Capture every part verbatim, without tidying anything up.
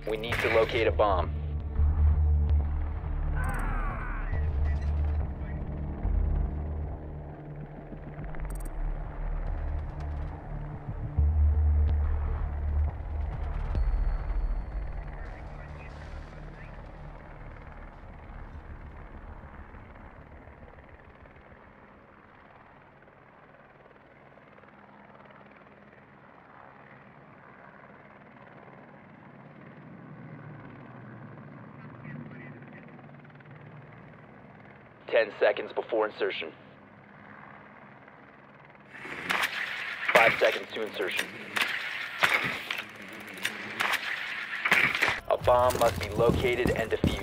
We need to locate a bomb. Ten seconds before insertion. Five seconds to insertion. A bomb must be located and defused.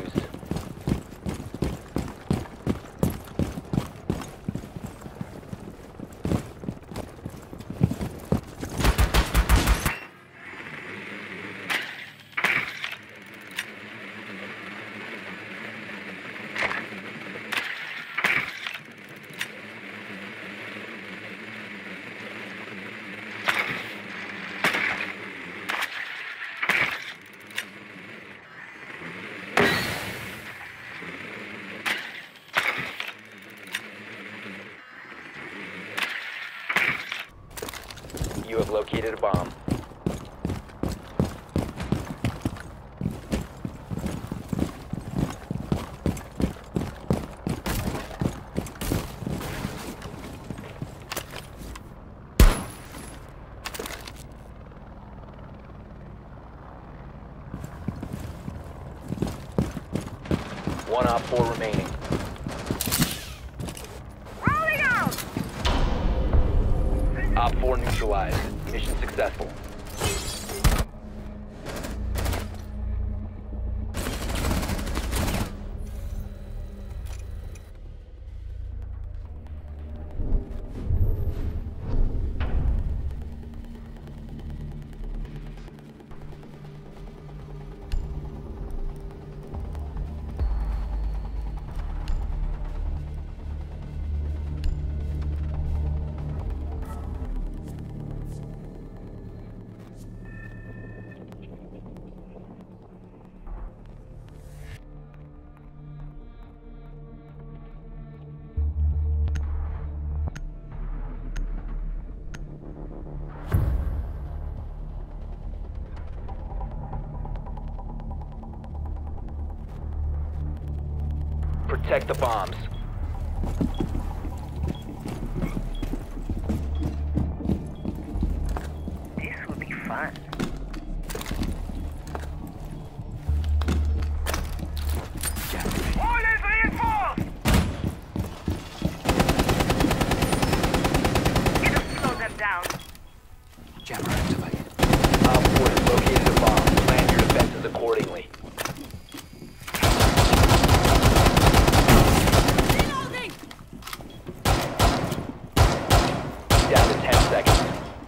You have located a bomb. One op four remaining. Rolling out! Op four neutralized. Mission successful. Protect the bombs. This will be fun. All is reinforced! It'll slow them down. Jammer activated. Op four has located a bomb. Plan your defenses accordingly. Down to ten seconds.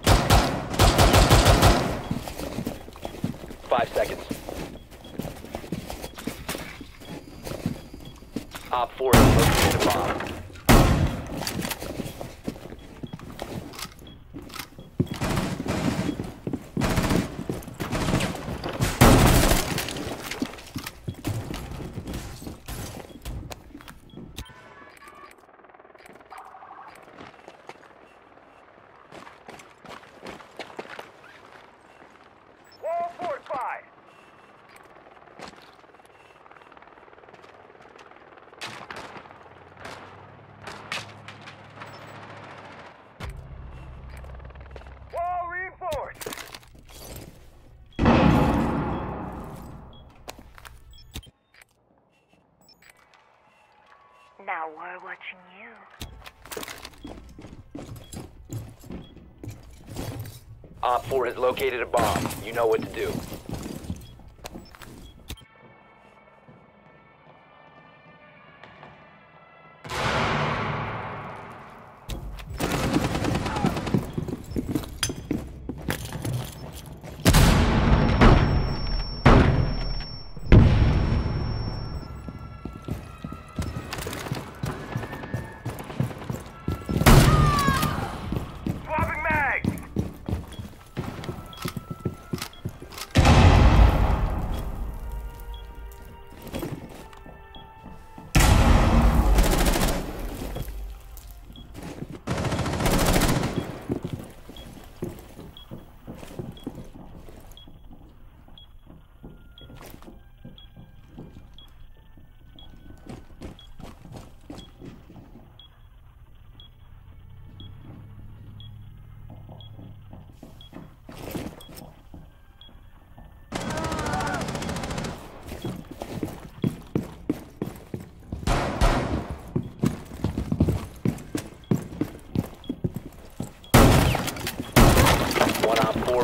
Five seconds. Op four has located a bomb. Wall fortified! Wall reinforced! Now we're watching you. Op four has located a bomb. You know what to do. Swapping mags!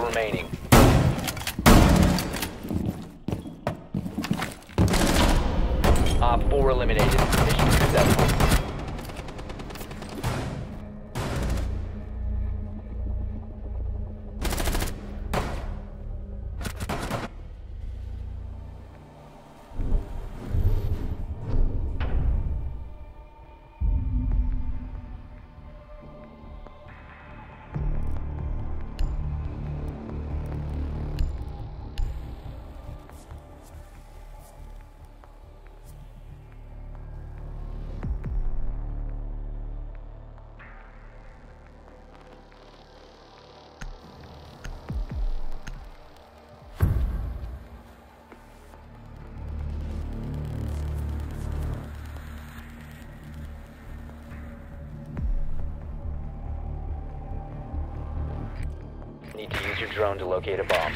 remaining. Op four eliminated. Mission successful. Need to use your drone to locate a bomb.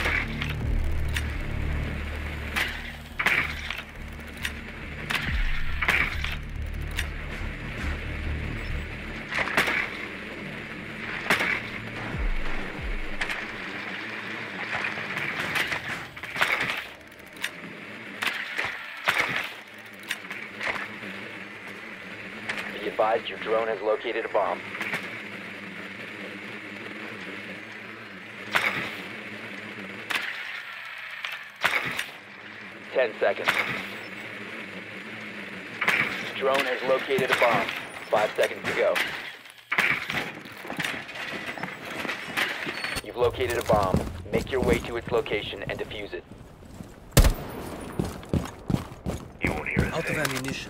Be advised your drone has located a bomb. Ten seconds. Drone has located a bomb. Five seconds to go. You've located a bomb. Make your way to its location and defuse it. You won't hear a Out of thing. ammunition.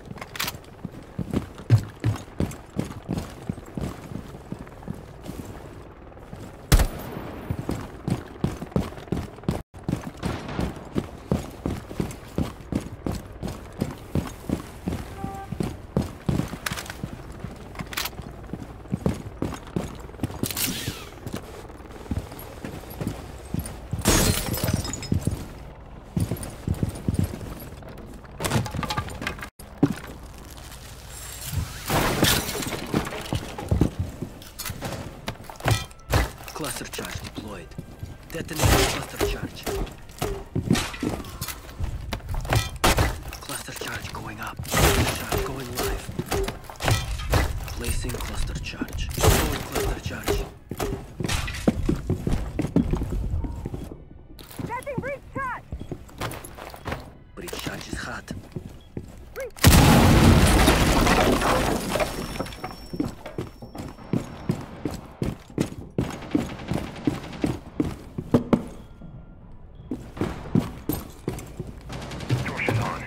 Cluster charge deployed. Detonate cluster charge. Cluster charge going up. Cluster charge going live. Placing cluster charge. Throwing cluster charge. Setting breach charge! Breach charge is hot. Torch is on.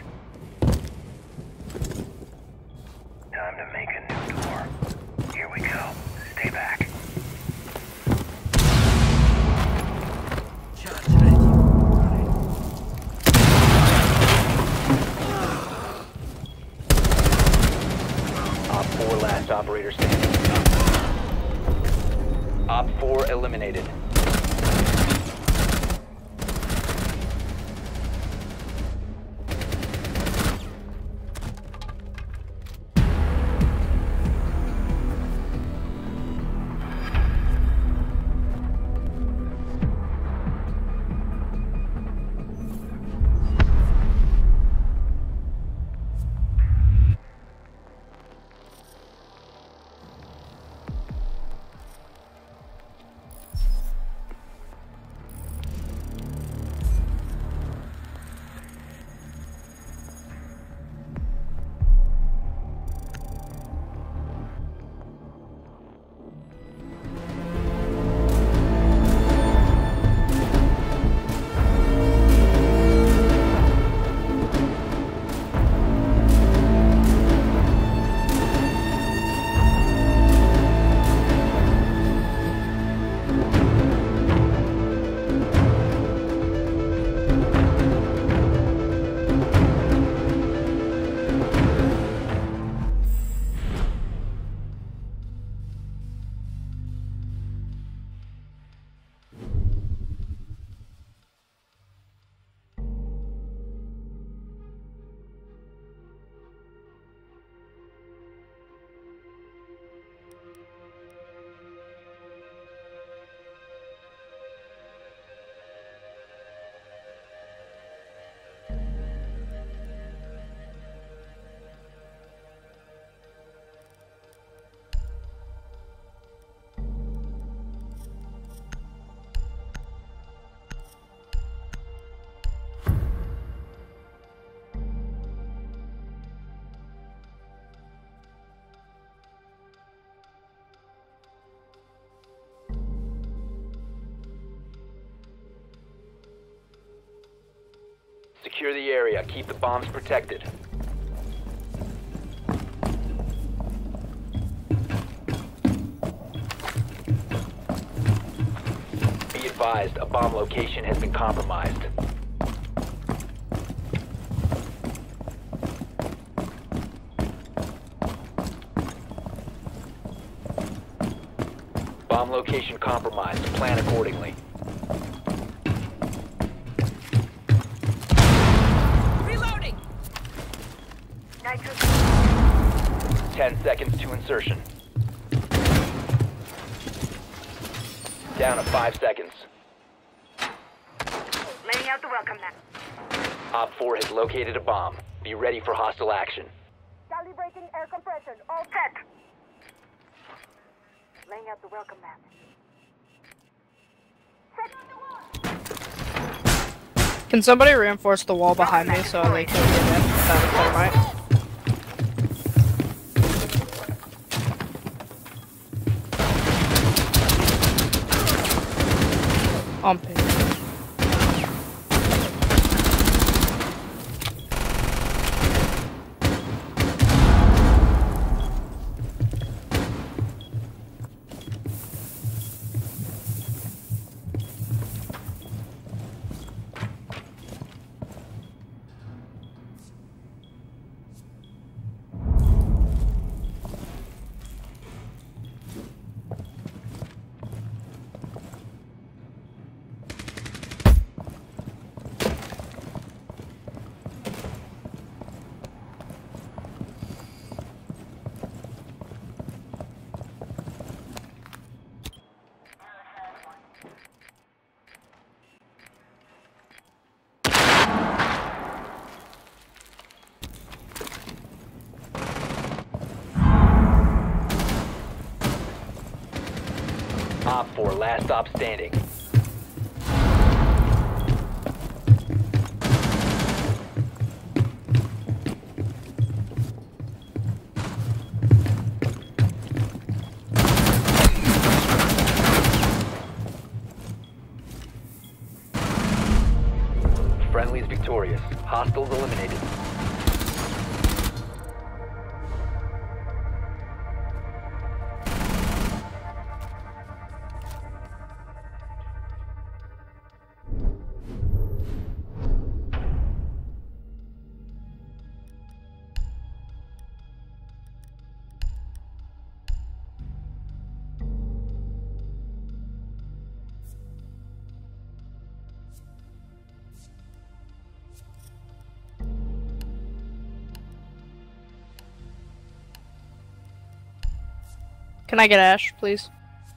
Time to make a new door. Here we go. Stay back. Charge ready. Op four last operator standing. Op four eliminated. Secure the area. Keep the bombs protected. Be advised, a bomb location has been compromised. Bomb location compromised. Plan accordingly. Reloading! Ten seconds to insertion. Down to five seconds. Laying out the welcome mat. Op four has located a bomb. Be ready for hostile action. Calibrating air compression. All set. Laying out the welcome mat. Can somebody reinforce the wall behind me so they can get in without a thermite? On page. Op four, last stop standing. Friendly's victorious. Hostiles eliminated. Can I get Ash, please?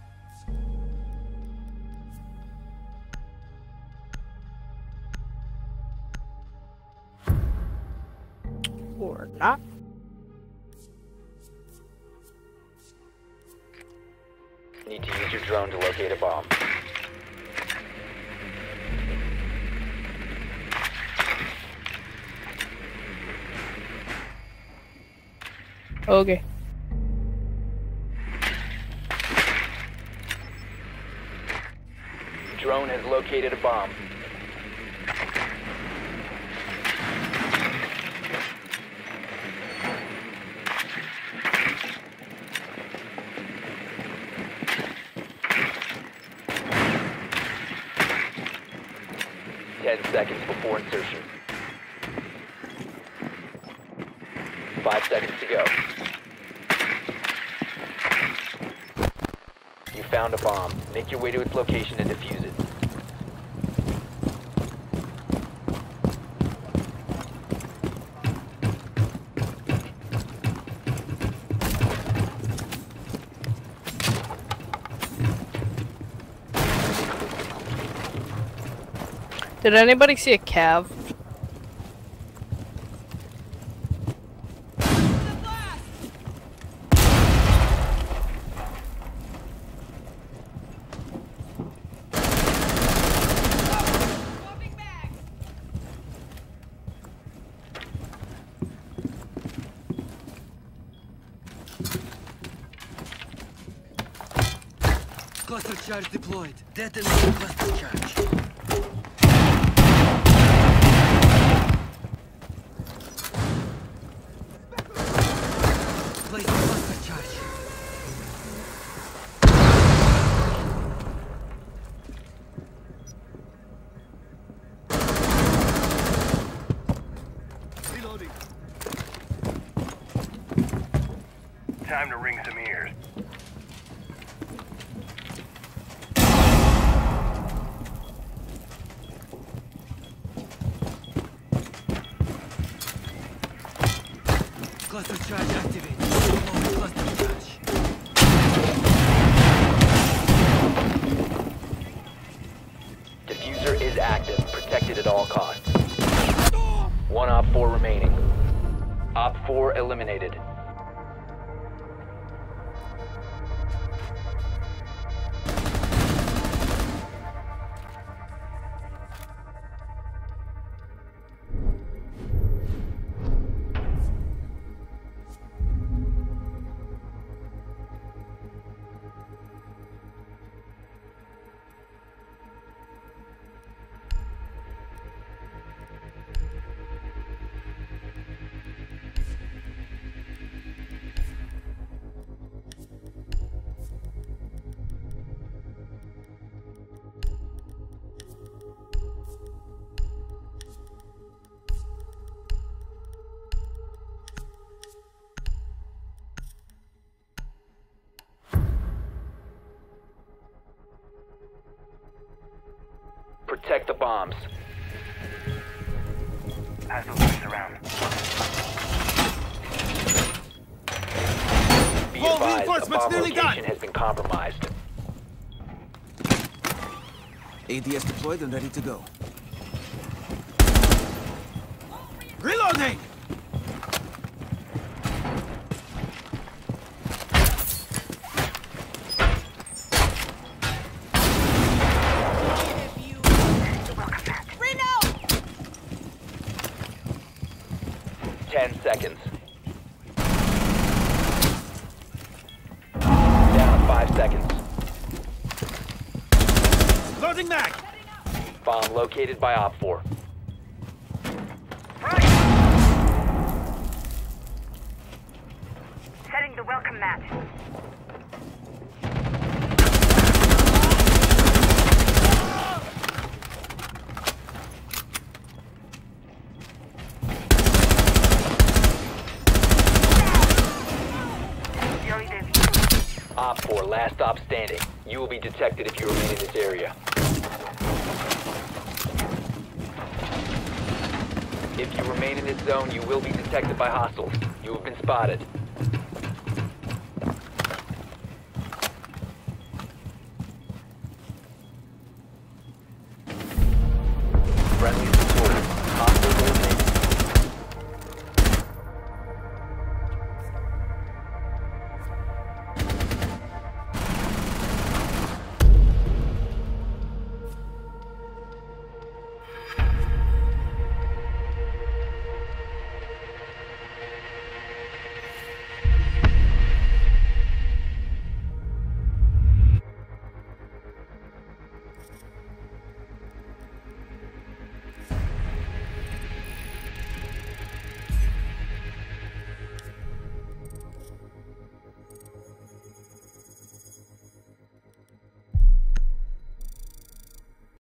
Or not? Need to use your drone to locate a bomb. Okay. Drone has located a bomb. Ten seconds before insertion. Five seconds to go. You found a bomb. Make your way to its location and defuse it. Did anybody see a cav? Cluster charge deployed. Detonate cluster charge. Placing cluster charge. Reloading. Time to ring some ears. Cluster charge activated. Reloading cluster charge. Diffuser is active, protected at all costs. One Op four remaining. Op four eliminated. Protect the bombs. Hostiles are around. Be All advised, a reinforcements bomb nearly location done. has been compromised. A D S deployed and ready to go. Reloading! Ten seconds. Down to five seconds. Loading mag! Bomb located by Op four. Setting the welcome mat. Op four, last stop standing. You will be detected if you remain in this area. If you remain in this zone, you will be detected by hostiles. You have been spotted.